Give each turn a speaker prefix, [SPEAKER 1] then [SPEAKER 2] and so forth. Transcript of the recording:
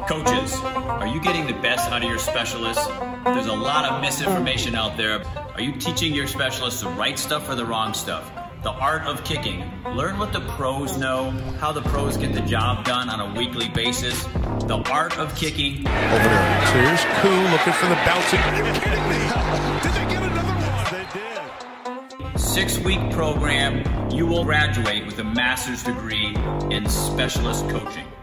[SPEAKER 1] Coaches, are you getting the best out of your specialists? There's a lot of misinformation out there. Are you teaching your specialists the right stuff or the wrong stuff? The art of kicking. Learn what the pros know, how the pros get the job done on a weekly basis. The art of kicking.
[SPEAKER 2] Over there. So here's Koo looking for the bouncing.
[SPEAKER 3] Are you kidding me? Did they get another one?
[SPEAKER 1] They did. 6-week program. You will graduate with a master's degree in specialist coaching.